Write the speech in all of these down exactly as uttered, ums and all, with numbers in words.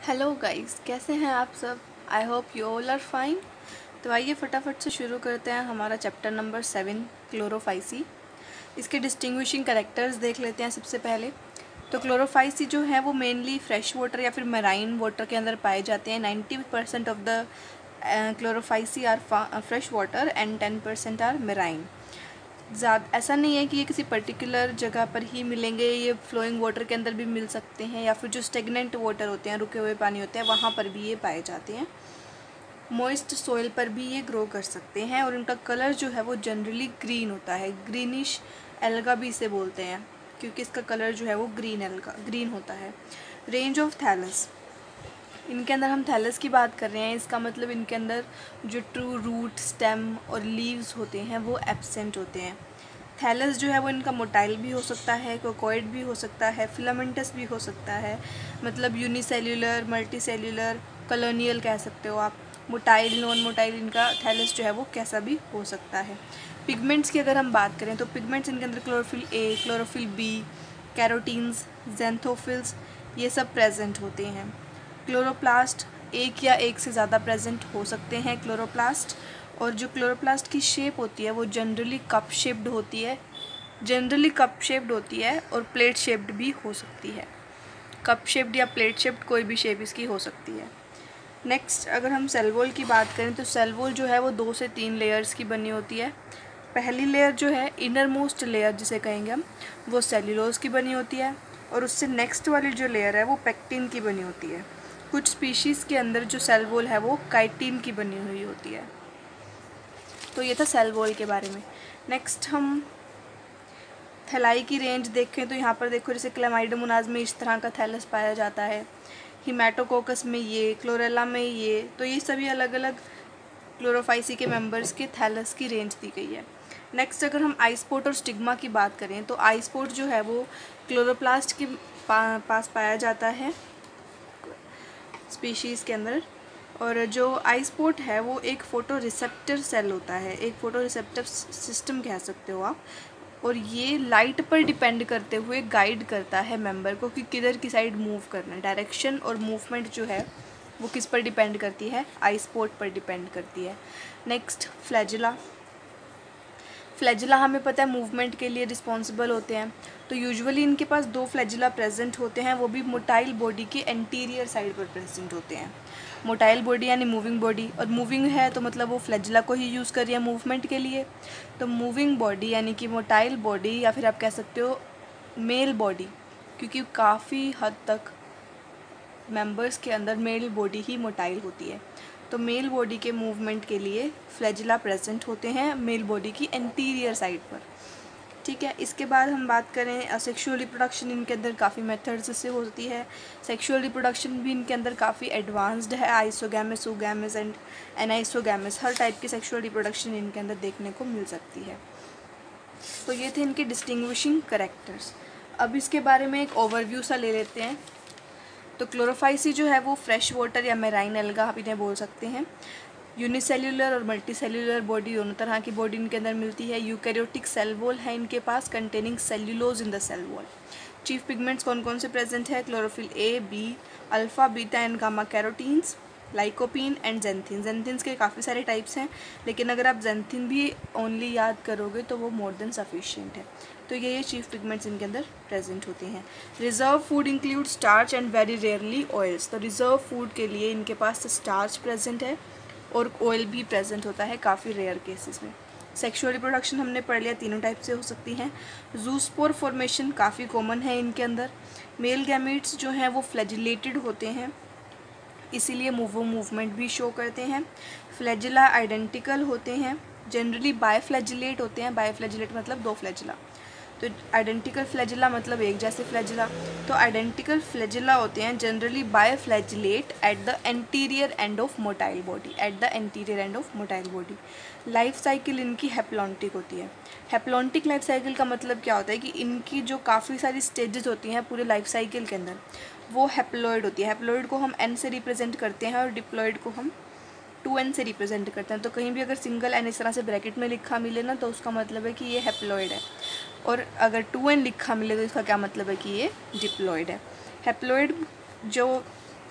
Hello guys, कैसे हैं आप सब। I hope you all are fine. तो आइए फटाफट से शुरू करते हैं हमारा चैप्टर नंबर सेवन, क्लोरोफाइसी। इसके डिस्टिंग्विशिंग कैरेक्टर्स देख लेते हैं सबसे पहले। तो क्लोरोफाइसी जो है वो मेनली फ्रेश वाटर या फिर मराइन वाटर के अंदर पाए जाते हैं। Ninety percent of the chlorophyceae are fresh water and ten percent are marine. ज़्यादा ऐसा नहीं है कि ये किसी पर्टिकुलर जगह पर ही मिलेंगे, ये फ्लोइंग वाटर के अंदर भी मिल सकते हैं या फिर जो स्टेगनेंट वाटर होते हैं, रुके हुए पानी होते हैं, वहाँ पर भी ये पाए जाते हैं। मॉइस्ट सॉइल पर भी ये ग्रो कर सकते हैं और इनका कलर जो है वो जनरली ग्रीन होता है। ग्रीनिश एल्गा भी इसे बोलते हैं क्योंकि इसका कलर जो है वो ग्रीन एल्गा ग्रीन होता है। रेंज ऑफ थैलस, इनके अंदर हम थैलस की बात कर रहे हैं, इसका मतलब इनके अंदर जो ट्रू रूट, स्टेम और लीव्स होते हैं वो एब्सेंट होते हैं। थैलस जो है वो इनका मोटाइल भी हो सकता है, कोकोइड भी हो सकता है, फिलामेंटस भी हो सकता है, मतलब यूनिसेल्युलर, मल्टीसेल्युलर, कॉलोनियल कह सकते हो आप। मोटाइल, नॉन मोटाइल, इनका थैलस जो है वो कैसा भी हो सकता है। पिगमेंट्स की अगर हम बात करें तो पिगमेंट्स इनके अंदर chlorophyll a, chlorophyll b, carotenes, xanthophylls, ये सब प्रेजेंट होते हैं। क्लोरोप्लास्ट, एक या एक से ज़्यादा प्रेजेंट हो सकते हैं क्लोरोप्लास्ट। और जो क्लोरोप्लास्ट की शेप होती है वो जनरली कप शेप्ड होती है जनरली कप शेप्ड होती है और प्लेट शेप्ड भी हो सकती है। कप शेप्ड या प्लेट शेप्ड कोई भी शेप इसकी हो सकती है। नेक्स्ट अगर हम सेल वॉल की बात करें तो सेल वॉल जो है वो दो से तीन लेयर्स की बनी होती है। पहली लेयर जो है, इनर मोस्ट लेयर जिसे कहेंगे हम, वो सेल्यूलोज की बनी होती है और उससे नेक्स्ट वाली जो लेयर है वो पेक्टिन की बनी होती है। कुछ स्पीशीज़ के अंदर जो सेल वॉल है वो काइटिन की बनी हुई होती है। तो ये था सेल वॉल के बारे में। नेक्स्ट हम थैलाई की रेंज देखें तो यहाँ पर देखो, जैसे क्लेमाइडोमोनाज में इस तरह का थैलस पाया जाता है, हिमेटोकोकस में ये, क्लोरेला में ये, तो ये सभी अलग अलग क्लोरोफाइसी के मेंबर्स के थैलस की रेंज दी गई है। नेक्स्ट अगर हम आइसपोर्ट और स्टिग्मा की बात करें तो आइसपोर्ट जो है वो क्लोरोप्लास्ट के पा, पास पाया जाता है स्पीशीज़ के अंदर। और जो आइसपोर्ट है वो एक फोटो रिसेप्टर सेल होता है, एक फोटो रिसेप्टर सिस्टम कह सकते हो आप। और ये लाइट पर डिपेंड करते हुए गाइड करता है मेंबर को कि किधर की साइड मूव करना है। डायरेक्शन और मूवमेंट जो है वो किस पर डिपेंड करती है, आइसपोर्ट पर डिपेंड करती है। Next flagella. फ्लैजिला हमें पता है मूवमेंट के लिए रिस्पॉन्सिबल होते हैं। तो यूजुअली इनके पास दो फ्लैजिला प्रेजेंट होते हैं, वो भी मोटाइल बॉडी के एंटीरियर साइड पर प्रेजेंट होते हैं। मोटाइल बॉडी यानी मूविंग बॉडी, और मूविंग है तो मतलब वो फ्लैजिला को ही यूज़ कर रही है मूवमेंट के लिए। तो मूविंग बॉडी यानी कि मोटाइल बॉडी, या फिर आप कह सकते हो मेल बॉडी, क्योंकि काफ़ी हद तक मेंबर्स के अंदर मेल बॉडी ही मोटाइल होती है। तो मेल बॉडी के मूवमेंट के लिए फ्लैजिला प्रेजेंट होते हैं मेल बॉडी की एंटीरियर साइड पर। ठीक है, इसके बाद हम बात करें सेक्सुअल रिप्रोडक्शन, इनके अंदर काफ़ी मेथड्स से होती है। सेक्सुअल रिप्रोडक्शन भी इनके अंदर काफ़ी एडवांस्ड है। आइसोगैमस, ओगैमस एंड एनाइसोगैमस, हर टाइप की सेक्सुअल रिप्रोडक्शन इनके अंदर देखने को मिल सकती है। तो ये थे इनके डिस्टिंग्विशिंग कैरेक्टर्स। अब इसके बारे में एक ओवरव्यू सा ले लेते हैं। तो क्लोरोफाइसी जो है वो फ्रेश वाटर या मेराइन एल्गा आप इन्हें बोल सकते हैं। यूनिसेल्युलर और मल्टीसेल्युलर बॉडी, दोनों तरह की बॉडी इनके अंदर मिलती है। यूकैरियोटिक सेल वॉल है इनके पास containing cellulose in the cell wall. Chief pigments कौन कौन से प्रेजेंट है, chlorophyll a, b, alpha, beta and gamma carotenes, lycopene and xanthin. Xanthins के काफ़ी सारे टाइप्स हैं, लेकिन अगर आप जेंथिन भी ओनली याद करोगे तो वो मोर देन सफिशिएंट है। तो ये ये चीफ पिगमेंट्स इनके अंदर प्रेजेंट होते हैं। Reserve food include starch and very rarely oils. तो रिजर्व फूड के लिए इनके पास स्टार्च प्रेजेंट है और ऑयल भी प्रेजेंट होता है काफ़ी रेयर केसेस में। सेक्सुअल रिप्रोडक्शन हमने पढ़ लिया, तीनों टाइप से हो सकती हैं। जूस्पोर फॉर्मेशन काफ़ी कॉमन है इनके अंदर। मेल गैमेट्स जो हैं वो फ्लैजिलेटेड होते हैं, इसीलिए मूव मूवमेंट भी शो करते हैं। फ्लैजिला आइडेंटिकल होते हैं, जनरली बायफ्लैजिलेट होते हैं। बायफ्लैजिलेट मतलब दो फ्लैजिला। तो आइडेंटिकल फ्लैजिला मतलब एक जैसे फ्लैजिला। तो आइडेंटिकल फ्लैजिला होते हैं generally biflagellate at the anterior end of motile body at the anterior end of motile body. Life cycle इनकी हैप्लॉन्टिक होती है। हैप्लॉन्टिक लाइफ साइकिल का मतलब क्या होता है कि इनकी जो काफ़ी सारी स्टेजेस होती हैं पूरे लाइफ साइकिल के अंदर, वो हैप्लॉइड होती है। हैप्लॉइड को हम एन से रिप्रेजेंट करते हैं और डिप्लॉइड को हम टू एन से रिप्रेजेंट करते हैं। तो कहीं भी अगर सिंगल एन इस तरह से ब्रैकेट में लिखा मिले ना तो उसका मतलब है कि ये हैप्लॉइड है, और अगर टू एन लिखा मिले तो इसका क्या मतलब है कि ये डिप्लॉइड है। हैप्लॉइड जो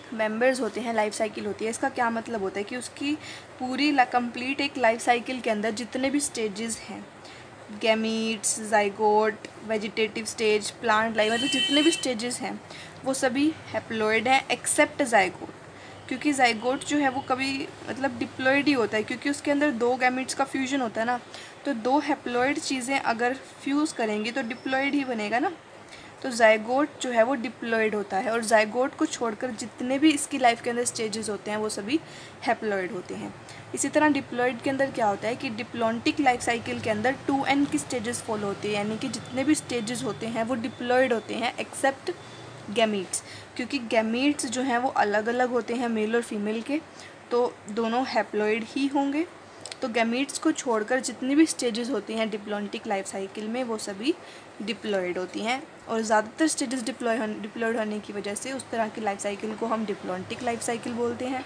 मेंबर्स होते हैं, लाइफ साइकिल होती है। इसका क्या मतलब होता है कि उसकी पूरी कंप्लीट एक लाइफ साइकिल के अंदर जितने भी स्टेजेस हैं, gametes, zygote, vegetative stage, plant life, मतलब जितने भी स्टेजेस हैं वो सभी हैप्लॉइड हैं एक्सेप्ट जाइगोट, क्योंकि जाइगोट जो है वो कभी मतलब डिप्लॉइड ही होता है, क्योंकि उसके अंदर दो गैमीट्स का फ्यूजन होता है ना, तो दो हैप्लॉइड चीज़ें अगर फ्यूज़ करेंगी तो डिप्लॉइड ही बनेगा ना। तो जाइगोट जो है वो डिप्लॉइड होता है, और जाइगोट को छोड़कर जितने भी इसकी लाइफ के अंदर स्टेजेस होते हैं वो सभी हैप्लॉइड होते हैं। इसी तरह डिप्लॉइड के अंदर क्या होता है कि डिप्लॉन्टिक लाइफ साइकिल के अंदर टू एन की स्टेजेस फॉलो होती है, यानी कि जितने भी स्टेजेस होते हैं वो डिप्लॉइड होते हैं एक्सेप्ट गैमीट्स, क्योंकि गैमीट्स जो हैं वो अलग अलग होते हैं मेल और फीमेल के, तो दोनों हैप्लॉइड ही होंगे। तो गैमीट्स को छोड़कर जितनी भी स्टेजेस होती हैं डिप्लॉन्टिक लाइफ साइकिल में वो सभी डिप्लॉइड होती हैं, और ज़्यादातर स्टेजेस डिप्लॉय डिप्लॉइड होने की वजह से उस तरह की लाइफ साइकिल को हम डिप्लॉन्टिक लाइफ साइकिल बोलते हैं।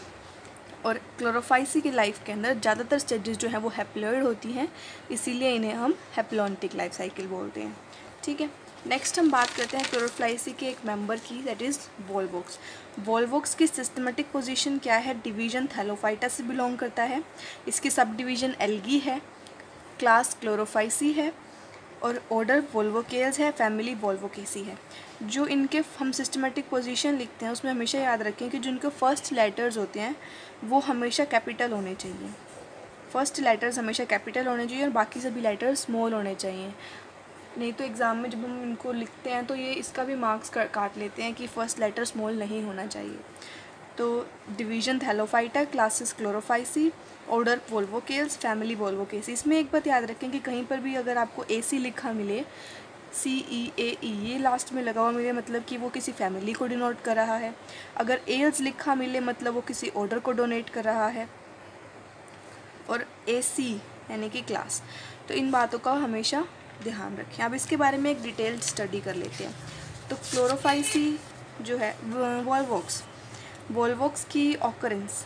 और क्लोरोफाइसी की लाइफ के अंदर ज़्यादातर स्टेजेस जो हैं वो हैप्लॉइड होती हैं, इसीलिए इन्हें हम हैप्लॉन्टिक लाइफ साइकिल बोलते हैं। ठीक है, नेक्स्ट हम बात करते हैं क्लोरोफाइसी के एक मेंबर की, दैट इज़ वॉल्वॉक्स। वॉल्वॉक्स की सिस्टमेटिक पोजीशन क्या है? डिवीज़न थैलोफाइटा से बिलोंग करता है। इसकी सब डिवीज़न एल्गी है, क्लास क्लोरोफाइसी है, और ऑर्डर वोल्वोकेल्स है, फैमिली वोल्वोकेसी है। जो इनके हम सिस्टमेटिक पोजीशन लिखते हैं उसमें हमेशा याद रखें कि जो इनके फर्स्ट लेटर्स होते हैं वो हमेशा कैपिटल होने चाहिए। फर्स्ट लेटर्स हमेशा कैपिटल होने चाहिए और बाकी सभी लेटर्स स्मॉल होने चाहिए, नहीं तो एग्ज़ाम में जब हम इनको लिखते हैं तो ये इसका भी मार्क्स काट लेते हैं कि फ़र्स्ट लेटर स्मॉल नहीं होना चाहिए। तो division thallophyta, classes chlorophyceae, order volvocales, family volvocaceae. इसमें एक बात याद रखें कि कहीं पर भी अगर आपको ए सी लिखा मिले, सी ई ए ई ये लास्ट में लगा हुआ मिले, मतलब कि वो किसी फैमिली को डिनोट कर रहा है। अगर एल्स लिखा मिले मतलब वो किसी ऑर्डर को डोनेट कर रहा है, और ए सी यानी कि क्लास। तो इन बातों का हमेशा ध्यान रखें। अब इसके बारे में एक डिटेल्ड स्टडी कर लेते हैं। तो क्लोरोफाइसी जो है वॉल्वॉक्स, वॉल्वॉक्स की ऑकरेंस,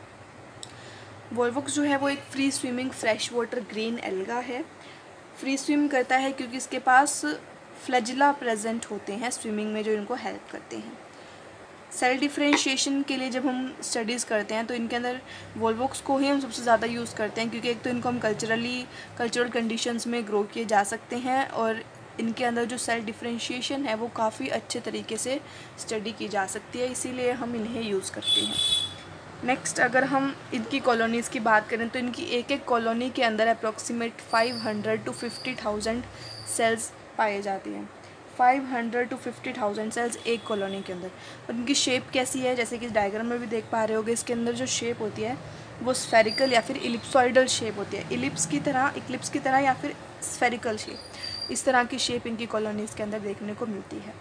वॉल्वॉक्स जो है वो एक free swimming fresh water green alga है। फ्री स्विम करता है क्योंकि इसके पास फ्लैजिला प्रेजेंट होते हैं स्विमिंग में जो इनको हेल्प करते हैं। सेल डिफ्रेंशिएशन के लिए जब हम स्टडीज़ करते हैं तो इनके अंदर वॉल्वॉक्स को ही हम सबसे ज़्यादा यूज़ करते हैं, क्योंकि एक तो इनको हम कल्चरली कल्चरल कंडीशंस में ग्रो किए जा सकते हैं, और इनके अंदर जो सेल डिफ्रेंशिएशन है वो काफ़ी अच्छे तरीके से स्टडी की जा सकती है, इसीलिए हम इन्हें यूज़ करते हैं। नेक्स्ट अगर हम इनकी कॉलोनीज़ की बात करें तो इनकी एक एक कॉलोनी के अंदर approximate five hundred to fifty thousand cells पाए जाते हैं। Five hundred to fifty thousand cells एक कॉलोनी के अंदर। और इनकी शेप कैसी है, जैसे कि इस डायग्राम में भी देख पा रहे होगे, इसके अंदर जो शेप होती है वो स्फेरिकल या फिर इलिप्सॉइडल शेप होती है, इलिप्स की तरह, इक्लिप्स की तरह, या फिर स्फेरिकल शेप। इस तरह की शेप इनकी कॉलोनीज़ के अंदर देखने को मिलती है।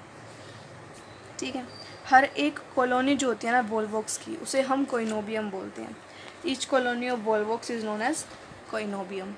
ठीक है, हर एक कॉलोनी जो होती है ना वॉल्वॉक्स की, उसे हम कोइनोबियम बोलते हैं। Each colony of volvox is known as coenobium.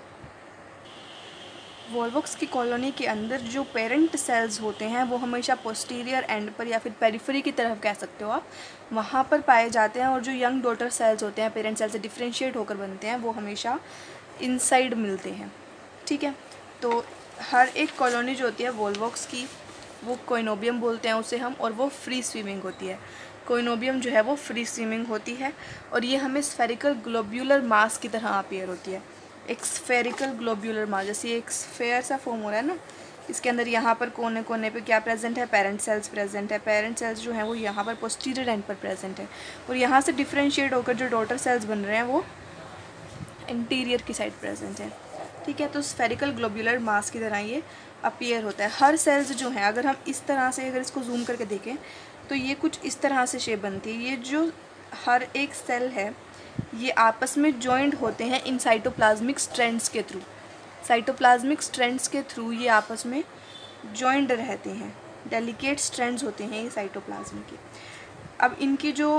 Volvox की कॉलोनी के अंदर जो पेरेंट सेल्स होते हैं वो हमेशा पोस्टीरियर एंड पर या फिर पेरिफेरी की तरफ कह सकते हो आप, वहाँ पर पाए जाते हैं, और जो यंग डॉटर सेल्स होते हैं पेरेंट सेल से डिफ्रेंशिएट होकर बनते हैं वो हमेशा इनसाइड मिलते हैं। ठीक है, तो हर एक कॉलोनी जो होती है वॉल्वॉक्स की वो कोइनोबियम बोलते हैं उसे हम, और वो फ्री स्विमिंग होती है। कोइनोबियम जो है वो फ्री स्विमिंग होती है, और ये हमें स्फेरिकल ग्लोब्यूलर मास की तरह अपीयर होती है। एक स्फेरिकल ग्लोब्यूलर मास, जैसे एक स्फेयर सा फॉर्म हो रहा है ना, इसके अंदर यहाँ पर कोने कोने पे क्या प्रेजेंट है, पेरेंट सेल्स प्रेजेंट है। पेरेंट सेल्स जो हैं वो यहाँ पर पोस्टीरियर एंड पर प्रेजेंट है, और यहाँ से डिफ्रेंशिएट होकर जो डॉटर सेल्स बन रहे हैं वो इंटीरियर की साइड प्रेजेंट है। ठीक है, तो स्फेरिकल ग्लोब्यूलर मास की तरह ये अपीयर होता है। हर सेल्स जो हैं, अगर हम इस तरह से अगर इसको जूम करके देखें तो ये कुछ इस तरह से शेप बनती है। ये जो हर एक सेल है ये आपस में जॉइंट होते हैं इन साइटोप्लाज्मिक स्ट्रैंड्स के थ्रू। साइटोप्लाज्मिक स्ट्रैंड्स के थ्रू ये आपस में जॉइंट रहते हैं, डेलिकेट स्ट्रैंड्स होते हैं ये साइटोप्लाज्म के। अब इनकी जो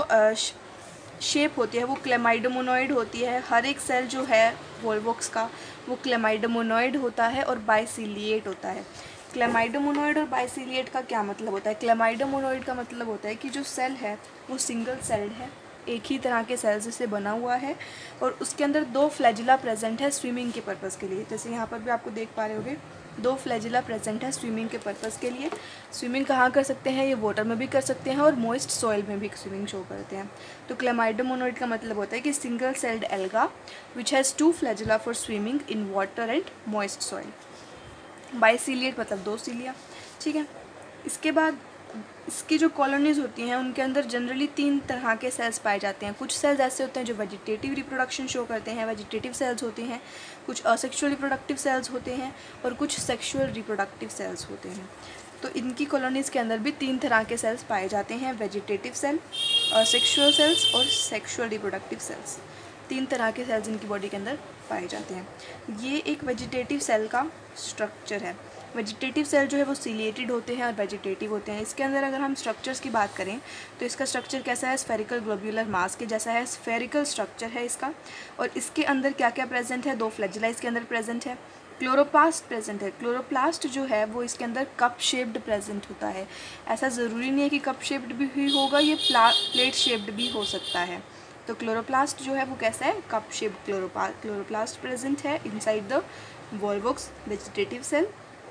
शेप होती है वो क्लेमाइडोमोनॉइड होती है। हर एक सेल जो है वॉल्वॉक्स का वो क्लेमाइडोमोनॉइड होता है और बाइसिलिएट होता है। क्लेमाइडोमोनॉइड और बाइसिलिएट का क्या मतलब होता है? क्लेमाइडोमोनॉइड का मतलब होता है कि जो सेल है वो सिंगल सेल्ड है, एक ही तरह के सेल्स से बना हुआ है, और उसके अंदर दो फ्लैजिला प्रेजेंट है स्विमिंग के पर्पज़ के लिए। जैसे यहाँ पर भी आपको देख पा रहे होगे दो फ्लैजिला प्रेजेंट है स्विमिंग के पर्पज़ के लिए। स्विमिंग कहाँ कर सकते हैं, ये वाटर में भी कर सकते हैं और मॉइस्ट सॉइल में भी स्विमिंग शो करते हैं। तो क्लेमाइडोमोनाइड का मतलब होता है कि single celled alga which has two flagella for swimming in water and moist soil. Biciliate मतलब दो सीलिया, ठीक है। इसके बाद इसकी जो कॉलोनीज़ होती हैं उनके अंदर जनरली तीन तरह के सेल्स पाए जाते हैं। कुछ सेल्स ऐसे होते हैं जो वेजिटेटिव रिप्रोडक्शन शो करते हैं, वेजिटेटिव सेल्स होते हैं, कुछ असेक्सुअल रिप्रोडक्टिव सेल्स होते हैं और कुछ सेक्सुअल रिप्रोडक्टिव सेल्स होते हैं। तो इनकी कॉलोनीज़ के अंदर भी तीन तरह के सेल्स पाए जाते हैं, वेजिटेटिव सेल, असेक्सुअल सेल्स और सेक्सुअल रिप्रोडक्टिव सेल्स। तीन तरह के सेल्स इनकी बॉडी के अंदर पाए जाते हैं। ये एक वेजिटेटिव सेल का स्ट्रक्चर है। वेजिटेटिव सेल जो है वो सिलिएटेड होते हैं और वेजिटेटिव होते हैं। इसके अंदर अगर हम स्ट्रक्चर्स की बात करें तो इसका स्ट्रक्चर कैसा है, स्फेरिकल ग्लोब्यूलर मास के जैसा है, स्फेरिकल स्ट्रक्चर है इसका। और इसके अंदर क्या क्या प्रेजेंट है, दो फ्लैजिला इसके अंदर प्रेजेंट है, क्लोरोप्लास्ट प्रेजेंट है। क्लोरोप्लास्ट जो है वो इसके अंदर कप शेप्ड प्रेजेंट होता है। ऐसा ज़रूरी नहीं है कि कप शेप्ड भी ही होगा, ये प्लेट शेप्ड भी हो सकता है। तो क्लोरोप्लास्ट जो है वो कैसा है, कप शेप्ड क्लोरोपा क्लोरोप्लास्ट प्रेजेंट है inside the Volvox vegetative cell.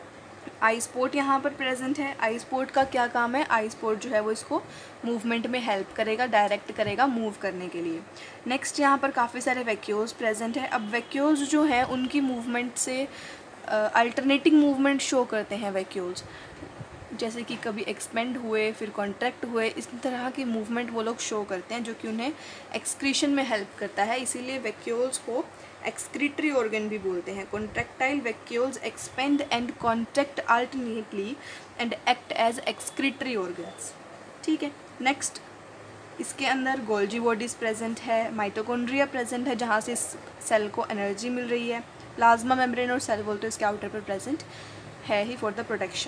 Eyespot यहाँ पर प्रेजेंट है। आई स्पोर्ट का क्या काम है, आई स्पोर्ट जो है वो इसको मूवमेंट में हेल्प करेगा, डायरेक्ट करेगा मूव करने के लिए। नेक्स्ट यहाँ पर काफ़ी सारे वैक्यूल्स प्रेजेंट है। अब वैक्यूल्स जो हैं उनकी मूवमेंट से अल्टरनेटिंग मूवमेंट शो करते हैं वैक्यूल्स, जैसे कि कभी एक्सपेंड हुए फिर कॉन्ट्रैक्ट हुए, इस तरह की मूवमेंट वो लोग शो करते हैं जो कि उन्हें एक्सक्रीशन में हेल्प करता है। इसीलिए वैक्यूल्स को एक्सक्रीटरी ऑर्गन भी बोलते हैं। Contractile vacuoles expand and contract alternately and act as excretory organs, ठीक है। नेक्स्ट इसके अंदर गोल्जी बॉडीज़ प्रेजेंट है, माइटोकॉन्ड्रिया प्रेजेंट है जहाँ से इस सेल को एनर्जी मिल रही है, प्लाज्मा मेम्ब्रेन और सेल वॉल तो इसके आउटर पर प्रेजेंट है ही फॉर द प्रोटेक्शन।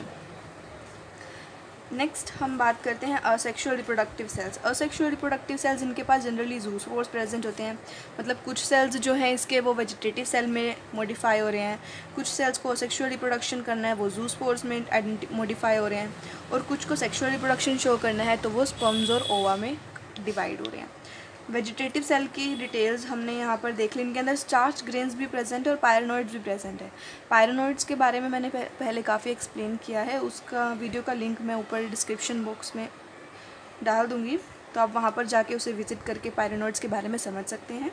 नेक्स्ट हम बात करते हैं asexual reproductive cells. Asexual reproductive cells इनके पास जनरली ज़ूस्पोर्स प्रेजेंट होते हैं, मतलब कुछ सेल्स जो हैं इसके वो वेजिटेटिव सेल में मॉडिफाई हो रहे हैं, कुछ सेल्स को सेक्सुअल रिप्रोडक्शन करना है वो ज़ूस्पोर्स में मॉडिफाई हो रहे हैं, और कुछ को सेक्सुअल रिप्रोडक्शन शो करना है तो वो स्पर्म्स और ओवा में डिवाइड हो रहे हैं। वेजिटेटिव सेल की डिटेल्स हमने यहाँ पर देख ली। इनके अंदर स्टार्च ग्रेन्स भी प्रेजेंट है और पायरोनोइड्स भी प्रेजेंट है। पायरोनोइड्स के बारे में मैंने पहले काफ़ी एक्सप्लेन किया है, उसका वीडियो का लिंक मैं ऊपर डिस्क्रिप्शन बॉक्स में डाल दूँगी, तो आप वहाँ पर जाके उसे विजिट करके पायरोनोइड्स के बारे में समझ सकते हैं।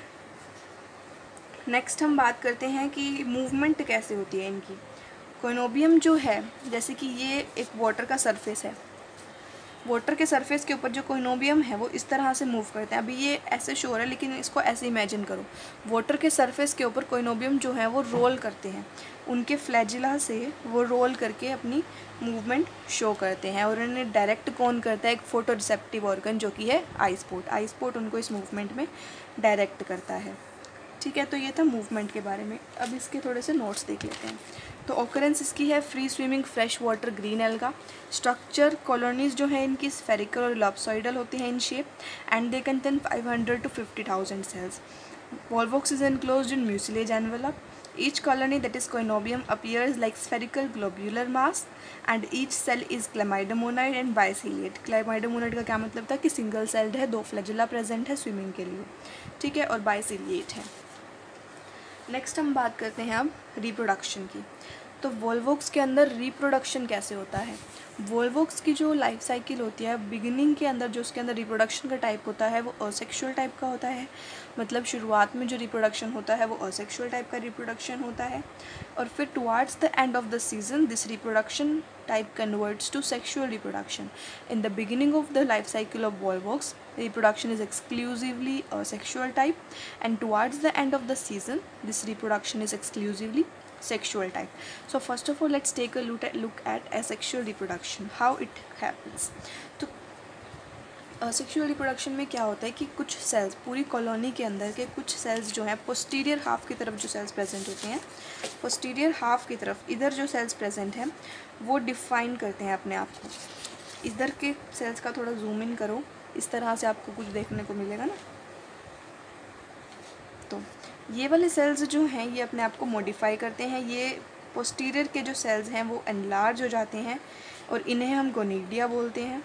नेक्स्ट हम बात करते हैं कि मूवमेंट कैसे होती है इनकी। कोइनोबियम जो है, जैसे कि ये एक वाटर का सरफेस है, वाटर के सरफेस के ऊपर जो कोइनोबियम है वो इस तरह से मूव करते हैं। अभी ये ऐसे शो है लेकिन इसको ऐसे इमेजिन करो, वाटर के सरफेस के ऊपर कोइनोबियम जो है वो रोल करते हैं, उनके फ्लैजिला से वो रोल करके अपनी मूवमेंट शो करते हैं, और उन्हें डायरेक्ट कौन करता है, एक फोटो रिसेप्टिव ऑर्गन जो कि है आई स्पोर्ट। आई स्पोर्ट उनको इस मूवमेंट में डायरेक्ट करता है, ठीक है। तो ये था मूवमेंट के बारे में। अब इसके थोड़े से नोट्स देख लेते हैं। तो ऑकरेंस इसकी है free swimming fresh water green alga. Structure colonies जो है इनकी स्फेरिकल और लॉब्सॉइडल होते हैं in shape, and they contain five hundred to fifty thousand cells. Volvox is enclosed in mucilage envelope. Each colony, that is coinobium, appears like spherical globular mass, and each cell is chlamydomonide and biciliate. Chlamydomonide का क्या मतलब था कि single sailed है, दो flagella present है swimming के लिए, ठीक है, और बाइसिलिएट है। नेक्स्ट हम बात करते हैं अब रिप्रोडक्शन की। तो वॉल्वॉक्स के अंदर रिप्रोडक्शन कैसे होता है। वॉल्वॉक्स की जो लाइफ साइकिल होती है, बिगिनिंग के अंदर जो उसके अंदर रिप्रोडक्शन का टाइप होता है वो असेक्सुअल टाइप का होता है, मतलब शुरुआत में जो रिप्रोडक्शन होता है वो असेक्सुअल टाइप का रिप्रोडक्शन होता है, और फिर towards the end of the season this reproduction type converts to sexual reproduction. In the beginning of the life cycle of Volvox reproduction is exclusively asexual type, and towards the end of the season this reproduction is exclusively sexual type. So first of all let's take a look at, look at asexual reproduction, how it happens. तो asexual reproduction में क्या होता है कि कुछ sales, पूरी colony के अंदर के कुछ सेल्स जो हैं पोस्टीरियर हाफ की तरफ जो सेल्स प्रेजेंट होते हैं, पोस्टीरियर हाफ की तरफ इधर जो सेल्स प्रेजेंट हैं वो डिफाइन करते हैं अपने आप को। इधर के सेल्स का थोड़ा जूम इन करो, इस तरह से आपको कुछ देखने को मिलेगा ना। तो ये वाले सेल्स जो हैं ये अपने आप को मॉडिफाई करते हैं। ये पोस्टीरियर के जो सेल्स हैं वो एनलार्ज हो जाते हैं, और इन्हें हम गोनिडिया बोलते हैं,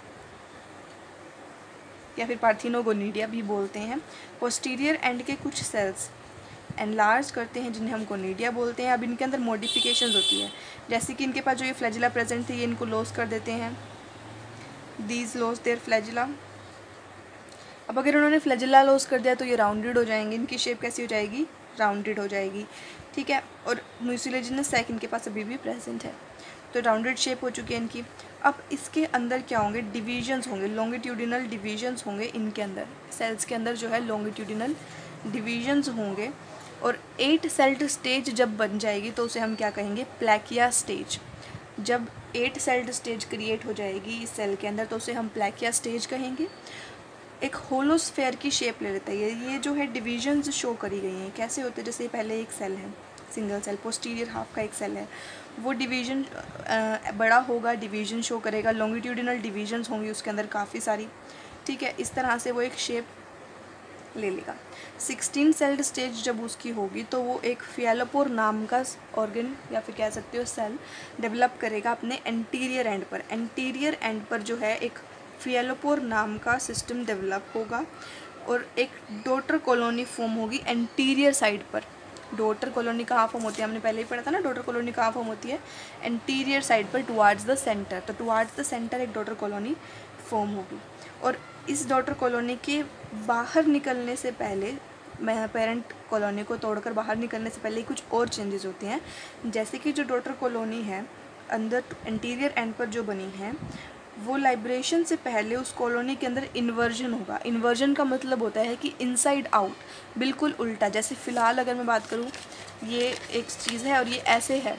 या फिर पार्थिनोगोनिडिया भी बोलते हैं। पोस्टीरियर एंड के कुछ सेल्स एनलार्ज करते हैं, जिन्हें हम कोनिडिया बोलते हैं। अब इनके अंदर मॉडिफिकेशंस होती है, जैसे कि इनके पास जो ये फ्लैजिला प्रेजेंट थे ये इनको लॉस कर देते हैं, दीज लॉस देयर फ्लैजिला। अब अगर उन्होंने फ्लैजिला लॉस कर दिया तो ये राउंडेड हो जाएंगे, इनकी शेप कैसी हो जाएगी, राउंडेड हो जाएगी, ठीक है। और म्यूसिलेजिनस सैक इनके पास अभी भी प्रेजेंट है, तो राउंडेड शेप हो चुकी है इनकी। अब इसके अंदर क्या होंगे, डिवीजन्स होंगे, लॉन्गिट्यूडिनल डिवीजन्स होंगे इनके अंदर, सेल्स के अंदर जो है लॉन्गिट्यूडिनल डिवीजन्स होंगे। और एट सेल्ड स्टेज जब बन जाएगी तो उसे हम क्या कहेंगे, प्लैकिया स्टेज। जब एट सेल्ड स्टेज क्रिएट हो जाएगी इस सेल के अंदर तो उसे हम प्लैकिया स्टेज कहेंगे। एक होलोस्फेयर की शेप ले लेता है ये ये जो है डिवीजन्स शो करी गई हैं, कैसे होते हैं, जैसे पहले एक सेल है, सिंगल सेल, पोस्टीरियर हाफ का एक सेल है, वो डिवीजन बड़ा होगा, डिवीजन शो करेगा, लॉन्गिट्यूडिनल डिवीजन्स होंगी उसके अंदर काफ़ी सारी, ठीक है। इस तरह से वो एक शेप ले लेगा। सिक्सटीन सेल्ड स्टेज जब उसकी होगी तो वो एक फियालोपोर नाम का ऑर्गन या फिर कह सकते हो सेल डेवलप करेगा अपने एंटीरियर एंड पर। एंटीरियर एंड पर जो है एक फियालोपोर नाम का सिस्टम डेवलप होगा और एक डॉटर कॉलोनी फॉर्म होगी एंटीरियर साइड पर। डॉटर कॉलोनी कहाँ फॉर्म होती है, हमने पहले ही पढ़ा था ना, डॉटर कॉलोनी कहाँ फॉर्म होती है, एंटीरियर साइड पर टुवार्ड्स द सेंटर। तो टुवार्ड्स द सेंटर एक डॉटर कॉलोनी फॉर्म होगी और इस डॉटर कॉलोनी के बाहर निकलने से पहले, पेरेंट कॉलोनी को तोड़कर बाहर निकलने से पहले कुछ और चेंजेस होते हैं, जैसे कि जो डॉटर कॉलोनी है अंदर एंटीरियर एंड पर जो बनी है वो लाइब्रेशन से पहले उस कॉलोनी के अंदर इन्वर्जन होगा। इन्वर्जन का मतलब होता है कि इनसाइड आउट, बिल्कुल उल्टा। जैसे फ़िलहाल अगर मैं बात करूँ, ये एक चीज़ है और ये ऐसे है,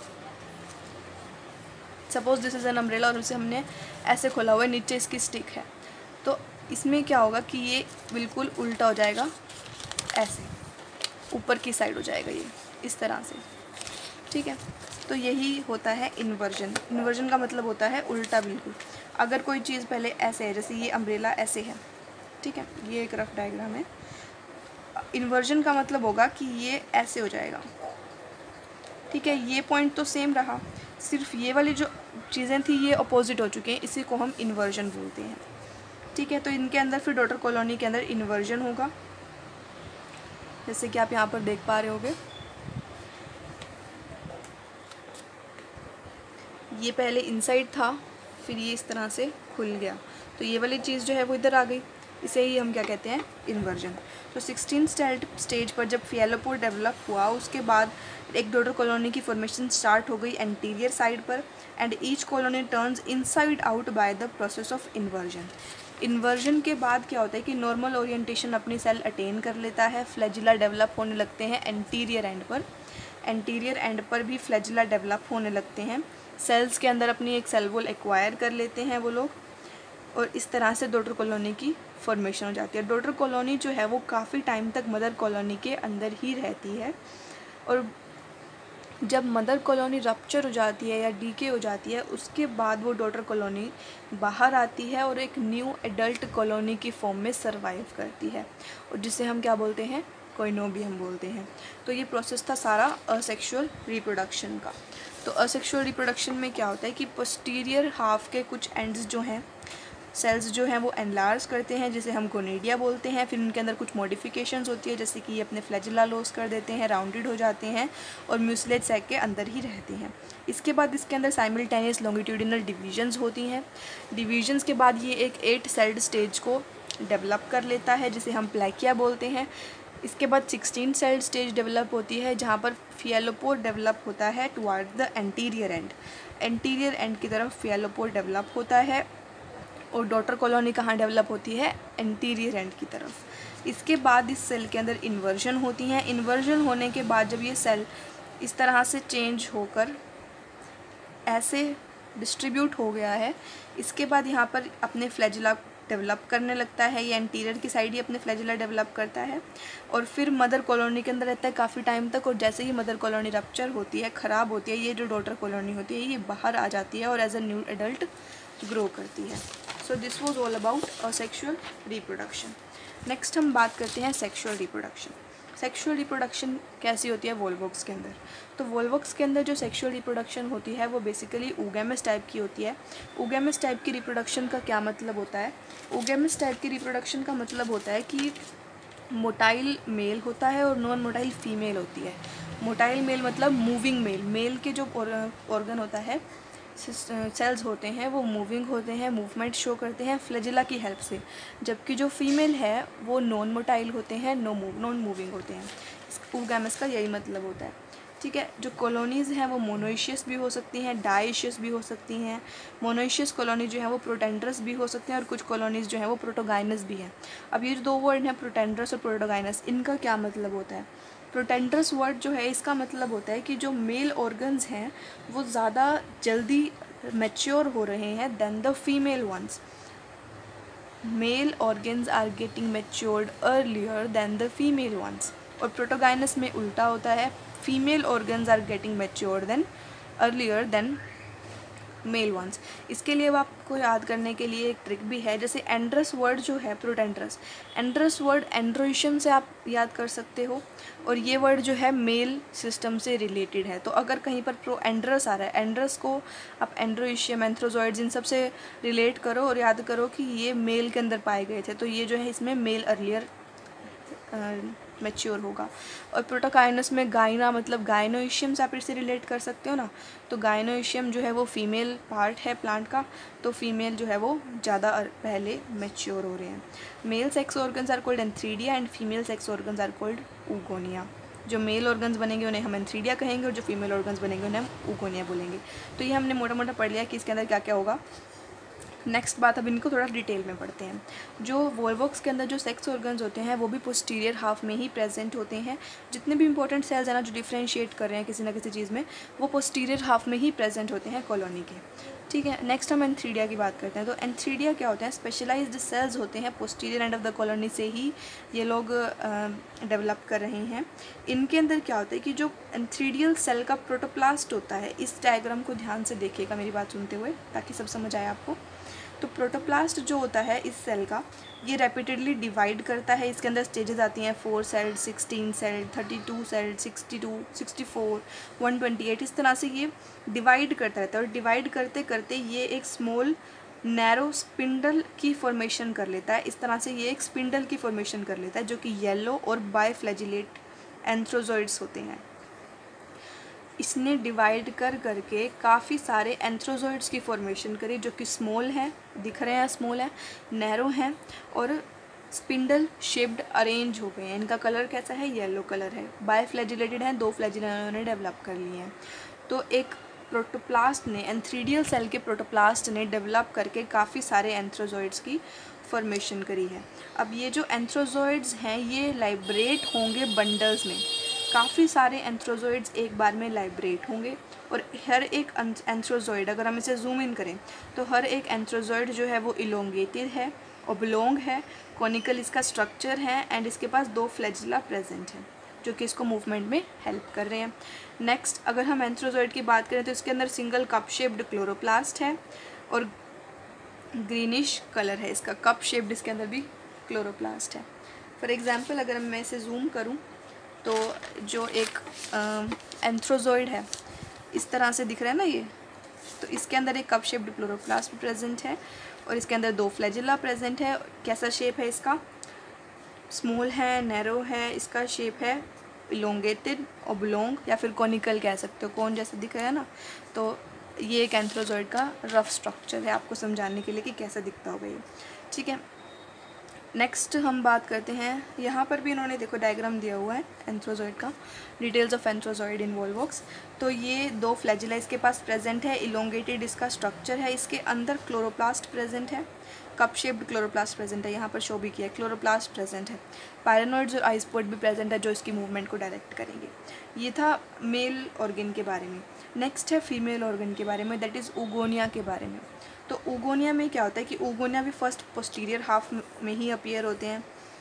suppose this is an umbrella और उसे हमने ऐसे खोला हुआ है, नीचे इसकी स्टिक है, तो इसमें क्या होगा कि ये बिल्कुल उल्टा हो जाएगा, ऐसे ऊपर की साइड हो जाएगा ये इस तरह से, ठीक है। तो यही होता है इन्वर्जन। इन्वर्जन का मतलब होता है उल्टा बिल्कुल। अगर कोई चीज़ पहले ऐसे है, जैसे ये अम्ब्रेला ऐसे है, ठीक है, ये एक रफ डायग्राम है, इन्वर्जन का मतलब होगा कि ये ऐसे हो जाएगा, ठीक है। ये पॉइंट तो सेम रहा, सिर्फ ये वाली जो चीज़ें थी ये अपोजिट हो चुके हैं, इसी को हम इन्वर्जन बोलते हैं, ठीक है। तो इनके अंदर फिर डॉटर कॉलोनी के अंदर इन्वर्जन होगा, जैसे कि आप यहाँ पर देख पा रहे होगे, ये पहले इनसाइड था, फिर ये इस तरह से खुल गया, तो ये वाली चीज़ जो है वो इधर आ गई, इसे ही हम क्या कहते हैं, इन्वर्जन। तो सिक्सटीन स्टेज पर जब फियालोपोर डेवलप हुआ उसके बाद एक डॉटर कॉलोनी की फॉर्मेशन स्टार्ट हो गई एंटीरियर साइड पर, and each colony turns inside out by the process of inversion. Inversion के बाद क्या होता है कि नॉर्मल ओरिएंटेशन अपनी सेल अटेन कर लेता है, फ्लैजिला डेवलप होने लगते हैं एंटीरियर एंड पर, एंटीरियर एंड पर भी फ्लैजिला डेवलप होने लगते हैं, सेल्स के अंदर अपनी एक सेल वॉल एक्वायर कर लेते हैं वो लोग, और इस तरह से डॉटर कॉलोनी की फॉर्मेशन हो जाती है। डॉटर कॉलोनी जो है वो काफ़ी टाइम तक मदर कॉलोनी के अंदर ही रहती है, और जब मदर कॉलोनी रप्चर हो जाती है या डीके हो जाती है उसके बाद वो डॉटर कॉलोनी बाहर आती है और एक न्यू एडल्ट कॉलोनी की फॉर्म में सर्वाइव करती है, और जिसे हम क्या बोलते हैं, कोइनोबियम बोलते हैं। तो ये प्रोसेस था सारा असेक्सुअल रिप्रोडक्शन का। तो असेक्सुअल रिप्रोडक्शन में क्या होता है कि पोस्टीरियर हाफ के कुछ एंड्स जो हैं, सेल्स जो हैं वो एनलार्ज करते हैं, जिसे हम कोनिडिया बोलते हैं। फिर उनके अंदर कुछ मॉडिफिकेशंस होती है, जैसे कि ये अपने फ्लैजिला लॉस कर देते हैं, राउंडेड हो जाते हैं और म्यूसिलेज सैक के अंदर ही रहते हैं। इसके बाद इसके अंदर साइमल्टेनियस लॉन्गिट्यूडिनल डिवीजन्स होती हैं। डिवीजन्स के बाद ये एक एट सेल्ड स्टेज को डेवलप कर लेता है, जिसे हम प्लैकिया बोलते हैं। इसके बाद सिक्सटीन सेल्ड स्टेज डेवलप होती है, जहाँ पर फियालोपोर डेवलप होता है toward the anterior end. Anterior end की तरफ फियालोपोर डेवलप होता है, और डॉटर कॉलोनी कहाँ डेवलप होती है, एंटीरियर एंड की तरफ। इसके बाद इस सेल के अंदर इन्वर्जन होती हैं। इन्वर्जन होने के बाद जब ये सेल इस तरह से चेंज होकर ऐसे डिस्ट्रीब्यूट हो गया है, इसके बाद यहाँ पर अपने फ्लैजिला डेवलप करने लगता है, ये एंटीरियर की साइड ही अपने फ्लैजिला डेवलप करता है, और फिर मदर कॉलोनी के अंदर रहता है काफ़ी टाइम तक, और जैसे ही मदर कॉलोनी रप्चर होती है, ख़राब होती है, ये जो डॉटर कॉलोनी होती है ये बाहर आ जाती है और as a new adult grow करती है। So this was all about asexual reproduction. Next हम बात करते हैं सेक्शुअल रिप्रोडक्शन। सेक्शुअल रिप्रोडक्शन कैसी होती है वोल्वॉक्स के अंदर। तो वोल्वॉक्स के अंदर जो सेक्शुअल रिप्रोडक्शन होती है वो बेसिकली ओगैमस टाइप की होती है। ओगैमस टाइप की रिप्रोडक्शन का क्या मतलब होता है, ओगैमस टाइप की रिप्रोडक्शन का मतलब होता है कि मोटाइल मेल होता है और नॉन मोटाइल फीमेल होती है। मोटाइल मेल मतलब मूविंग मेल, मेल के जो ऑर्गन होता है, सेल्स होते हैं वो मूविंग होते हैं, मूवमेंट शो करते हैं फ्लैजिला की हेल्प से, जबकि जो फीमेल है वो नॉन मोटाइल होते हैं, नो मूव नॉन मूविंग होते हैं। oogamous का यही मतलब होता है। ठीक है, जो कॉलोनीज़ हैं वो मोनोइशियस भी हो सकती हैं, डाइशियस भी हो सकती हैं। मोनोइशियस कॉलोनी जो है वो प्रोटेंड्रस भी हो सकते हैं और कुछ कॉलोनीज़ जो है वो प्रोटोगाइनस भी हैं। अब ये जो दो वर्ड हैं प्रोटेंड्रस और प्रोटोगाइनस, इनका क्या मतलब होता है? प्रोटेंड्रस वर्ड जो है इसका मतलब होता है कि जो मेल ऑर्गन्स हैं वो ज़्यादा जल्दी मैच्योर हो रहे हैं than the female ones. Male organs are getting matured earlier than the female ones. और प्रोटोगाइनस में उल्टा होता है, female organs are getting matured than earlier than male ones. इसके लिए अब आपको याद करने के लिए एक ट्रिक भी है, जैसे एंड्रस वर्ड जो है प्रोटेंड्रस, एंड्रस वर्ड एंड्रोइशियम से आप याद कर सकते हो, और ये वर्ड जो है मेल सिस्टम से रिलेटेड है। तो अगर कहीं पर प्रो एंड्रस आ रहा है, एंड्रस को आप एंड्रोइशियम, एंथ्रोजॉइड्स इन सब से रिलेट करो और याद करो कि ये मेल के अंदर पाए गए थे, तो ये जो है इसमें मेल अर्लियर मैच्योर होगा। और प्रोटोकाइनस में गाइना मतलब गाइनोइशियम से आप इसे रिलेट कर सकते हो ना, तो गाइनोइशियम जो है वो फीमेल पार्ट है प्लांट का, तो फीमेल जो है वो ज़्यादा पहले मैच्योर हो रहे हैं। Male sex organs are called antheridia and female sex organs are called oogonia. जो मेल ऑर्गन्स बनेंगे उन्हें हम एंथ्रीडिया कहेंगे और जो फीमेल ऑर्गन्स बनेंगे उन्हें हम ऊगोनिया बोलेंगे। तो ये हमने मोटा मोटा पढ़ लिया कि इसके अंदर क्या क्या होगा। नेक्स्ट बात, अब इनको थोड़ा डिटेल में पढ़ते हैं। जो वोल्वॉक्स के अंदर जो सेक्स ऑर्गन्स होते हैं वो भी पोस्टीरियर हाफ में ही प्रेजेंट होते हैं। जितने भी इंपॉर्टेंट सेल्स हैं ना जो डिफ्रेंशिएट कर रहे हैं किसी ना किसी चीज़ में, वो पोस्टीरियर हाफ में ही प्रेजेंट होते हैं कॉलोनी के। ठीक है, नेक्स्ट हम एंथ्रीडिया की बात करते हैं। तो एंथ्रीडिया क्या होते हैं? स्पेशलाइज्ड सेल्स होते हैं, posterior end of the colony से ही ये लोग डेवलप कर रहे हैं। इनके अंदर क्या होता है कि जो एंथ्रीडियल सेल का प्रोटोप्लास्ट होता है, इस डायग्राम को ध्यान से देखिएगा मेरी बात सुनते हुए ताकि सब समझ आए आपको। तो प्रोटोप्लास्ट जो होता है इस सेल का, ये रैपिडली डिवाइड करता है। इसके अंदर स्टेजेस आती हैं, four cell, sixteen cell, thirty two cell, sixty two, sixty four, one twenty eight, इस तरह से ये डिवाइड करता रहता है। और डिवाइड करते करते ये एक स्मॉल नैरो स्पिंडल की फॉर्मेशन कर लेता है। इस तरह से ये एक स्पिंडल की फॉर्मेशन कर लेता है जो कि येलो और बायफ्लैजिलेट एंथ्रोजॉइड्स होते हैं। इसने डिवाइड कर करके काफ़ी सारे एंथ्रोजॉइड्स की फॉर्मेशन करी जो कि स्मॉल हैं, दिख रहे हैं स्मॉल हैं, नैरो हैं और स्पिंडल शेप्ड अरेंज हो गए हैं। इनका कलर कैसा है? येलो कलर है। बायफ्लैजिलेटेड हैं, दो फ्लैजिला इन्होंने डेवलप कर लिए हैं। तो एक प्रोटोप्लास्ट ने, एंथ्रीडियल सेल के प्रोटोप्लास्ट ने डेवलप करके काफ़ी सारे एंथ्रोजॉइड्स की फॉर्मेशन करी है। अब ये जो एंथ्रोजॉइड्स हैं ये लाइब्रेट होंगे बंडल्स में, काफ़ी सारे एंथ्रोजॉइड्स एक बार में लाइब्रेट होंगे और हर एक एंथ्रोजॉइड, अगर हम इसे जूम इन करें तो हर एक एंथ्रोजॉइड जो है वो इलोंगेटेड है, ओब्लोंग है, कॉनिकल इसका स्ट्रक्चर है एंड इसके पास दो फ्लैजिला प्रेजेंट हैं जो कि इसको मूवमेंट में हेल्प कर रहे हैं। नेक्स्ट, अगर हम एंथ्रोजॉइड की बात करें तो इसके अंदर सिंगल कप शेप्ड क्लोरोप्लास्ट है और ग्रीनिश कलर है इसका, कप शेप्ड इसके अंदर भी क्लोरोप्लास्ट है। फॉर एग्जांपल अगर मैं इसे जूम करूं तो जो एक एंथ्रोजॉइड है इस तरह से दिख रहा है ना ये, तो इसके अंदर एक कप शेप्ड क्लोरोप्लास्ट प्रेजेंट है और इसके अंदर दो फ्लैजिला प्रेजेंट है। कैसा शेप है इसका? स्मॉल है, नैरो है, इसका शेप है इलोंगेटेड, ओब्लोंग या फिर कॉनिकल कह सकते हो, कौन जैसा दिख रहा है ना। तो ये एक एंथ्रोजॉइड का रफ स्ट्रक्चर है आपको समझाने के लिए कि कैसा दिखता होगा ये। ठीक है, नेक्स्ट हम बात करते हैं, यहाँ पर भी इन्होंने देखो डायग्राम दिया हुआ है एंथ्रोजॉइड का, details of antherozoid in Volvox. तो ये दो फ्लैजिला इसके पास प्रेजेंट है, इलोंगेटेड इसका स्ट्रक्चर है, इसके अंदर क्लोरोप्लास्ट प्रेजेंट है, कप शेप्ड क्लोरोप्लास्ट प्रेजेंट है, यहाँ पर शो भी किया है, क्लोरोप्लास्ट प्रेजेंट है, पायरेनोइड्स और आइसपोड भी प्रेजेंट है जो इसकी मूवमेंट को डायरेक्ट करेंगे। ये था मेल ऑर्गन के बारे में। नेक्स्ट है फीमेल ऑर्गन के बारे में, दैट इज़ ऊगोनिया के बारे में। तो ऊगोनिया में क्या होता है कि ऊगोनिया भी फर्स्ट पोस्टीरियर हाफ में ही अपीयर होते हैं।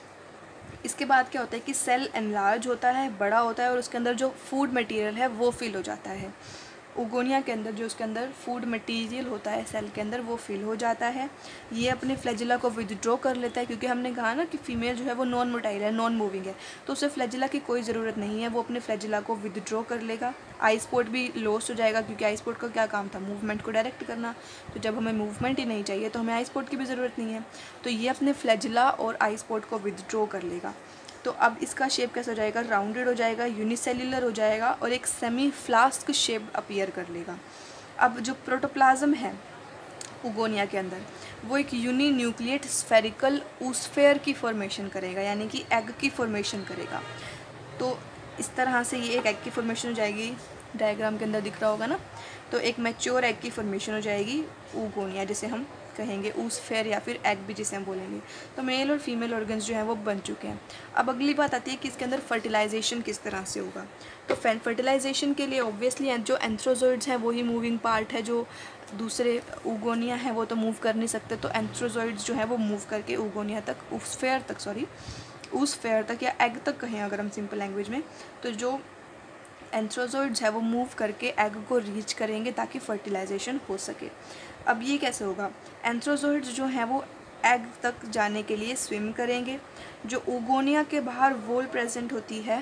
इसके बाद क्या होता है कि सेल एनलार्ज होता है, बड़ा होता है और उसके अंदर जो फूड मटेरियल है वो फिल हो जाता है। ऊगोनिया के अंदर जो उसके अंदर फूड मटेरियल होता है सेल के अंदर वो फिल हो जाता है। ये अपने फ्लैजिला को विदड्रॉ कर लेता है क्योंकि हमने कहा ना कि फीमेल जो है वो नॉन मोटाइल है, नॉन मूविंग है, तो उसे फ्लैजिला की कोई ज़रूरत नहीं है, वो अपने फ्लैजिला को विदड्रॉ कर लेगा। आई स्पॉट भी लॉस्ट हो जाएगा क्योंकि आई स्पॉट का क्या काम था? मूवमेंट को डायरेक्ट करना। तो जब हमें मूवमेंट ही नहीं चाहिए तो हमें आई स्पॉट की भी ज़रूरत नहीं है, तो ये अपने फ्लैजिला और आई स्पॉट को विदड्रॉ कर लेगा। तो अब इसका शेप कैसा हो जाएगा, राउंडेड हो जाएगा, यूनिसेल्युलर हो जाएगा और एक सेमी फ्लास्क शेप अपीयर कर लेगा। अब जो प्रोटोप्लाज्म है उगोनिया के अंदर, वो एक यूनी न्यूक्लिएट स्फेरिकल ऊस्फेयर की फॉर्मेशन करेगा, यानी कि एग की फॉर्मेशन करेगा। तो इस तरह से ये एक एग की फॉर्मेशन हो जाएगी, डायग्राम के अंदर दिख रहा होगा ना। तो एक मैच्योर एग की फॉर्मेशन हो जाएगी ऊगोनिया, जिसे हम कहेंगे ऊस्फेयर या फिर एग भी जिसे हम बोलेंगे। तो मेल और फीमेल ऑर्गन्स जो हैं वो बन चुके हैं। अब अगली बात आती है कि इसके अंदर फर्टिलाइजेशन किस तरह से होगा। तो फर्टिलाइजेशन के लिए ऑब्वियसली जो एंथ्रोजोइड्स हैं वही मूविंग पार्ट है, जो दूसरे ऊगोनिया हैं वो तो मूव कर नहीं सकते। तो एंथ्रोजोइड्स जो है वो मूव करके ऊगोनिया तक, ऊस्फेयर तक सॉरी ऊस्फेयर तक या एग तक कहें अगर हम सिंपल लैंग्वेज में, तो जो एंथ्रोजोइड्स है वो मूव करके एग को रीच करेंगे ताकि फर्टिलाइजेशन हो सके। अब ये कैसे होगा, एंथ्रोजोइड्स जो हैं वो एग तक जाने के लिए स्विम करेंगे। जो ऊगोनिया के बाहर वॉल प्रेजेंट होती है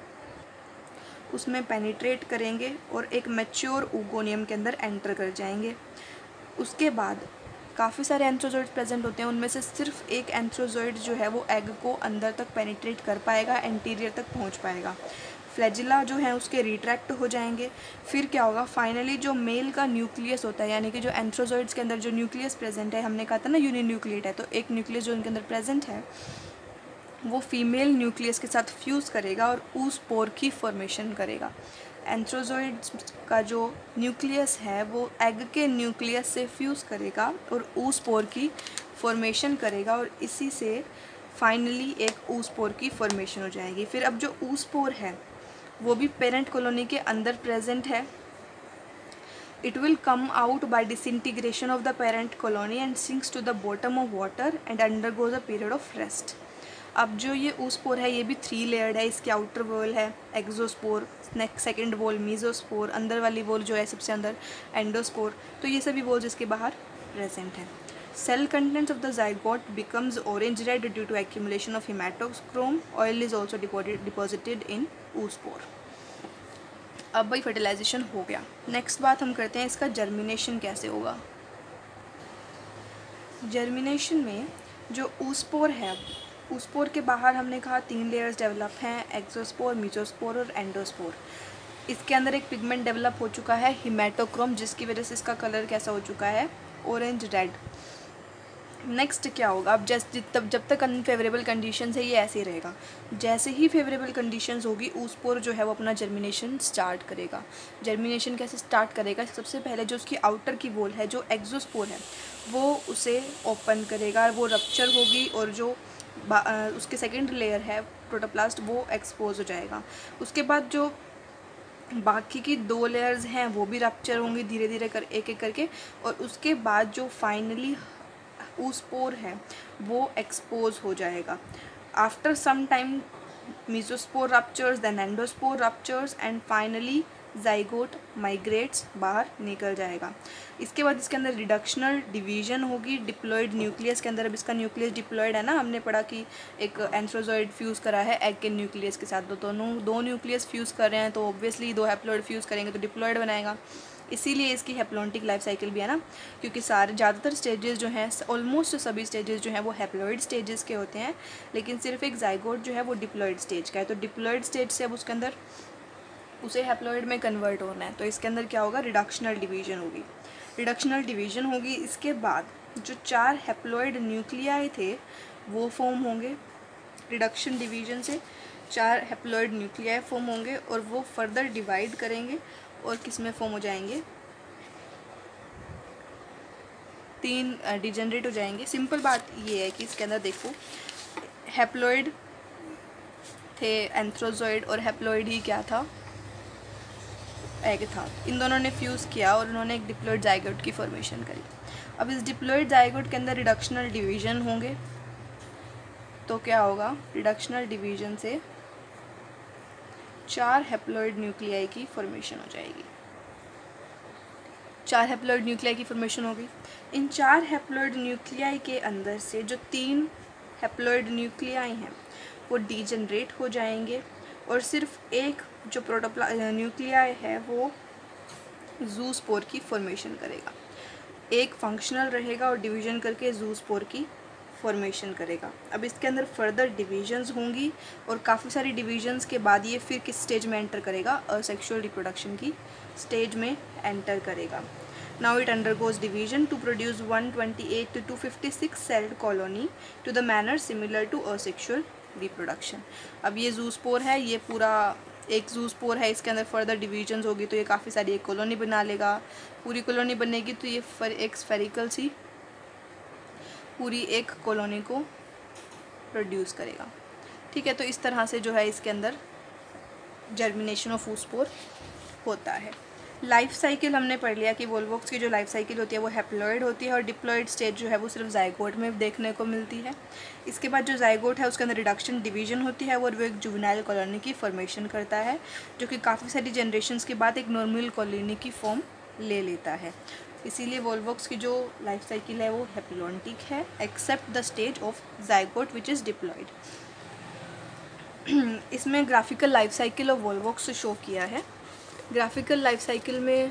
उसमें पेनिट्रेट करेंगे और एक मैच्योर ऊगोनियम के अंदर एंटर कर जाएंगे। उसके बाद काफ़ी सारे एंथ्रोजोइड्स प्रेजेंट होते हैं, उनमें से सिर्फ एक एंथ्रोजोइड जो है वो एग को अंदर तक पेनिट्रेट कर पाएगा, एंटीरियर तक पहुंच पाएगा। फ्लैजिला जो है उसके रिट्रैक्ट हो जाएंगे। फिर क्या होगा, फाइनली जो मेल का न्यूक्लियस होता है, यानी कि जो एंथ्रोजोइड्स के अंदर जो न्यूक्लियस प्रेजेंट है, हमने कहा था ना यूनिन्यूक्लिएट है, तो एक न्यूक्लियस जो उनके अंदर प्रेजेंट है वो फीमेल न्यूक्लियस के साथ फ्यूज़ करेगा और ऊस्पोर की फॉर्मेशन करेगा। एंथ्रोजोइड्स का जो न्यूक्लियस है वो एग के न्यूक्लियस से फ्यूज़ करेगा और ऊस्पोर की फॉर्मेशन करेगा और इसी से फाइनली एक ऊस्पोर की फॉर्मेशन हो जाएगी। फिर अब जो ऊस्पोर है वो भी पेरेंट कॉलोनी के अंदर प्रेजेंट है। It will come out by disintegration of the parent colony and sinks to the bottom of water and undergoes a period of rest. अब जो ये ऊस्पोर है ये भी थ्री लेयर्ड है। इसकी आउटर वॉल है एक्सोस्पोर, सेकेंड वॉल मीजोस्पोर, अंदर वाली वॉल जो है सबसे अंदर एंडोस्पोर। तो ये सभी वॉल जिसके बाहर प्रेजेंट है। Cell contents of the zygote becomes orange red due to accumulation of hematochrome. Oil is also deposited deposited in oospore. अब भाई फर्टिलाइजेशन हो गया। नेक्स्ट बात हम करते हैं इसका जर्मिनेशन कैसे होगा। जर्मिनेशन में जो ऊस्पोर है, ऊस्पोर के बाहर हमने कहा तीन लेयर्स डेवलप हैं, एक्सोस्पोर, मीजोस्पोर और एंडोस्पोर। इसके अंदर एक पिगमेंट डेवलप हो चुका है हिमेटोक्रोम, जिसकी वजह से इसका कलर कैसा हो चुका है, ऑरेंज रेड। नेक्स्ट क्या होगा, अब जैसे तब जब तक अनफेवरेबल कंडीशंस है ये ऐसे ही रहेगा। जैसे ही फेवरेबल कंडीशंस होगी ऊस्पोर जो है वो अपना जर्मिनेशन स्टार्ट करेगा। जर्मिनेशन कैसे स्टार्ट करेगा, सबसे पहले जो उसकी आउटर की वॉल है जो एक्सोस्पोर है वो उसे ओपन करेगा, वो रप्चर होगी और जो उसके सेकेंड लेयर है प्रोटोप्लास्ट वो एक्सपोज हो जाएगा। उसके बाद जो बाकी की दो लेयर्स हैं वो भी रप्चर होंगी धीरे धीरे कर एक एक करके, और उसके बाद जो फाइनली ऊस्पोर है वो एक्सपोज हो जाएगा। After some time mesospore ruptures, then endospore ruptures and finally zygote migrates, बाहर निकल जाएगा। इसके बाद इसके अंदर रिडक्शनल डिवीजन होगी डिप्लॉयड न्यूक्लियस के अंदर। अब इसका न्यूक्लियस डिप्लॉयड है ना, हमने पढ़ा कि एक एंथ्रोजॉइड फ्यूज़ करा है एग के न्यूक्लियस के साथ, तो दोनों दो न्यूक्लियस फ्यूज़ कर रहे हैं तो ऑब्वियसली दो हैप्लॉइड फ्यूज़ करेंगे तो डिप्लॉयड बनाएगा। इसीलिए इसकी हैप्लॉन्टिक लाइफ साइकिल भी है ना, क्योंकि सारे ज़्यादातर स्टेजेस जो हैं, ऑलमोस्ट सभी स्टेजेस जो हैं वो हैप्लॉइड स्टेजेस के होते हैं, लेकिन सिर्फ एक जाइगोट जो है वो डिप्लॉयड स्टेज का है। तो डिप्लॉयड स्टेज से अब उसके अंदर उसे हैप्लॉइड में कन्वर्ट होना है, तो इसके अंदर क्या होगा, रिडक्शनल डिवीजन होगी। रिडक्शनल डिवीजन होगी, इसके बाद जो चार हैप्लॉइड न्यूक्लियाई थे वो फॉर्म होंगे। रिडक्शन डिवीजन से चार हैप्लॉइड न्यूक्लियाई फॉर्म होंगे और वो फर्दर डिवाइड करेंगे और किस में फॉर्म हो जाएंगे, तीन डिजेनरेट हो जाएंगे। सिंपल बात ये है कि इसके अंदर देखो हैप्लॉइड थे एंथ्रोजॉइड और हैप्लॉइड ही क्या था, एग था। इन दोनों ने फ्यूज़ किया और उन्होंने एक डिप्लॉयड जाइगोट की फॉर्मेशन करी। अब इस डिप्लॉयड जाइगोट के अंदर रिडक्शनल डिवीजन होंगे, तो क्या होगा, रिडक्शनल डिवीजन से चार हैप्लॉइड न्यूक्लियाई की फॉर्मेशन हो जाएगी। चार हैप्लॉइड न्यूक्लियाई की फॉर्मेशन होगी। इन चार हैप्लॉइड न्यूक्लियाई के अंदर से जो तीन हैप्लॉइड न्यूक्लियाई हैं वो डीजनरेट हो जाएंगे और सिर्फ एक जो प्रोटोप्ला न्यूक्लियाई है वो जूस्पोर की फॉर्मेशन करेगा। एक फंक्शनल रहेगा और डिवीजन करके जूस्पोर की फॉर्मेशन करेगा। अब इसके अंदर फर्दर डिविजन्स होंगी और काफ़ी सारी डिविजन्स के बाद ये फिर किस स्टेज में एंटर करेगा, असेक्सुअल रिप्रोडक्शन की स्टेज में एंटर करेगा। Now it undergoes division to produce one twenty eight to two fifty six celled colony to the manner similar to asexual reproduction. अब ये जूस्पोर है, ये पूरा एक जूस्पोर है, इसके अंदर फर्दर डिविजन्स होगी तो ये काफ़ी सारी एक कॉलोनी बना लेगा। पूरी कॉलोनी बनेगी तो ये फर एक स्फेरिकल सी पूरी एक कॉलोनी को प्रोड्यूस करेगा। ठीक है, तो इस तरह से जो है इसके अंदर जर्मिनेशन ऑफ oospore होता है। लाइफ साइकिल हमने पढ़ लिया कि वोल्वॉक्स की जो लाइफ साइकिल होती है वो हैप्लॉइड होती है और डिप्लॉइड स्टेज जो है वो सिर्फ जाइगोट में देखने को मिलती है। इसके बाद जो जाइगोट है उसके अंदर रिडक्शन डिवीजन होती है और वो एक जुवेनाइल कॉलोनी की फॉर्मेशन करता है जो कि काफ़ी सारी जनरेशन्स के बाद एक नॉर्मल कॉलोनी की फॉर्म ले लेता है। इसीलिए वोल्वॉक्स की जो लाइफ साइकिल है वो हैप्लॉन्टिक है except the stage of zygote which is diploid. इसमें graphical life cycle of Volvox show किया है। ग्राफिकल लाइफ साइकिल में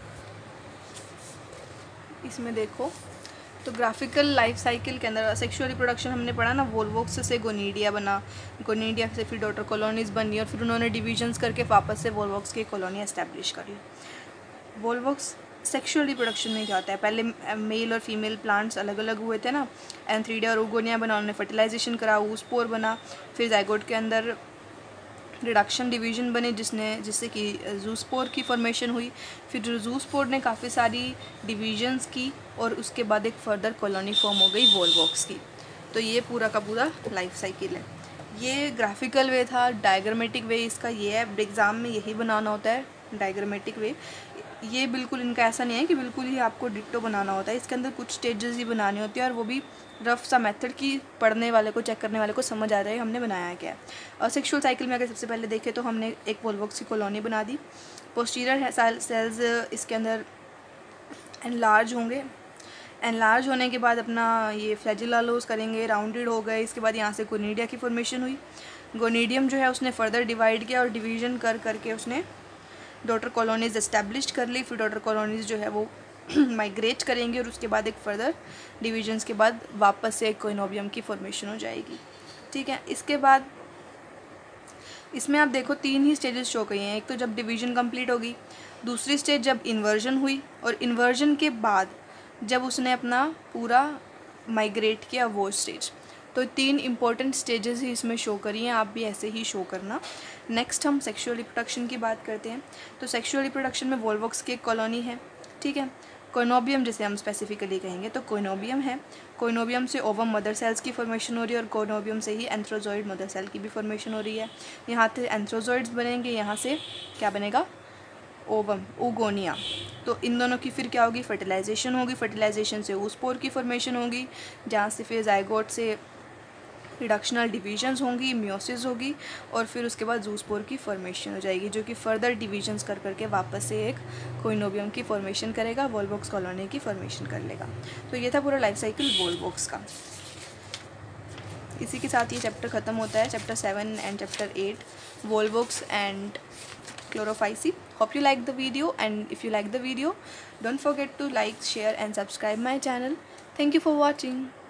इसमें देखो तो ग्राफिकल लाइफ साइकिल के अंदर सेक्सुअल रिप्रोडक्शन हमने पढ़ा ना, वोल्वॉक्स से गोनीडिया बना, गोनीडिया से फिर डॉटर कॉलोनीज बनी और फिर उन्होंने डिविजन्स करके वापस से वोल्वॉक्स की कॉलोनी एस्टेब्लिश कर ली। वोल्वॉक्स सेक्सुअल रिप्रोडक्शन में क्या होता है, पहले मेल और फीमेल प्लांट्स अलग अलग हुए थे ना, एंथ्रीडिया और ओगोनिया बना, उन्होंने फर्टिलाइजेशन करा, oospore बना, फिर जाइगोट के अंदर रिडक्शन डिवीजन बने जिसने जिससे कि जूस्पोर की फॉर्मेशन हुई, फिर जूस्पोर ने काफ़ी सारी डिवीजन्स की और उसके बाद एक फर्दर कॉलोनी फॉर्म हो गई वोल्वॉक्स की। तो ये पूरा का पूरा लाइफ साइकिल है। ये ग्राफिकल वे था। डायग्रामेटिक वे इसका ये है, एग्ज़ाम में यही बनाना होता है डायग्रामेटिक वे। ये बिल्कुल इनका ऐसा नहीं है कि बिल्कुल ही आपको डिट्टो बनाना होता है, इसके अंदर कुछ स्टेजेस ही बनानी होती है और वो भी रफ सा मेथड की पढ़ने वाले को, चेक करने वाले को समझ आ जाए हमने बनाया क्या है। और सेक्सुअल साइकिल में अगर सबसे पहले देखें तो हमने एक वोल्वॉक्स की कॉलोनी बना दी। पोस्टीरियर सेल्स इसके अंदर एनलार्ज होंगे, एनलार्ज होने के बाद अपना ये फ्लैजिलालोस करेंगे, राउंडेड हो गए। इसके बाद यहाँ से गोनीडिया की फॉर्मेशन हुई। गोनीडियम जो है उसने फर्दर डिवाइड किया और डिवीजन कर करके उसने डॉटर कॉलोनीज एस्टेब्लिश कर ली। फिर डॉटर कॉलोनीज जो है वो माइग्रेट करेंगे और उसके बाद एक फर्दर डिविजन्स के बाद वापस से एक कोइनोबियम की फॉर्मेशन हो जाएगी। ठीक है, इसके बाद इसमें आप देखो तीन ही स्टेजेस शो किए हैं। एक तो जब डिवीजन कंप्लीट होगी, दूसरी स्टेज जब इन्वर्जन हुई और इन्वर्जन के बाद जब उसने अपना पूरा माइग्रेट किया वो स्टेज। तो तीन इंपॉर्टेंट स्टेजेस ही इसमें शो करी हैं, आप भी ऐसे ही शो करना। नेक्स्ट हम सेक्सुअल रिप्रोडक्शन की बात करते हैं। तो सेक्सुअल रिप्रोडक्शन में वोल्वॉक्स की एक कॉलोनी है। ठीक है, कोइनोबियम जिसे हम स्पेसिफिकली कहेंगे तो कोइनोबियम है। कोइनोबियम से ओवम मदर सेल्स की फॉर्मेशन हो रही है और कोइनोबियम से ही एंथ्रोजॉइड मदर सेल की भी फॉर्मेशन हो रही है। यहाँ से एंथ्रोजॉइड्स बनेंगे, यहाँ से क्या बनेगा, ओवम, ओगोनिया। तो इन दोनों की फिर क्या होगी, फर्टिलाइजेशन होगी। फर्टिलाइजेशन से oospore की फॉर्मेशन होगी, जहाँ से फिर जाइगोट से रिडक्शनल डिवीजन्स होंगी, मियोसिस होगी और फिर उसके बाद जूस्पोर की फॉर्मेशन हो जाएगी जो कि फर्दर डिवीजन्स कर करके वापस से एक कोइनोबियम की फॉर्मेशन करेगा, वोल्वॉक्स कॉलोनी की फॉर्मेशन कर लेगा। तो ये था पूरा लाइफ साइकिल वोल्वॉक्स का। इसी के साथ ये चैप्टर ख़त्म होता है, chapter seven and chapter eight, Volvox and chlorophyce. Hope you like the video, and if you like the video, don't forget to like, share and subscribe my channel. Thank you for watching.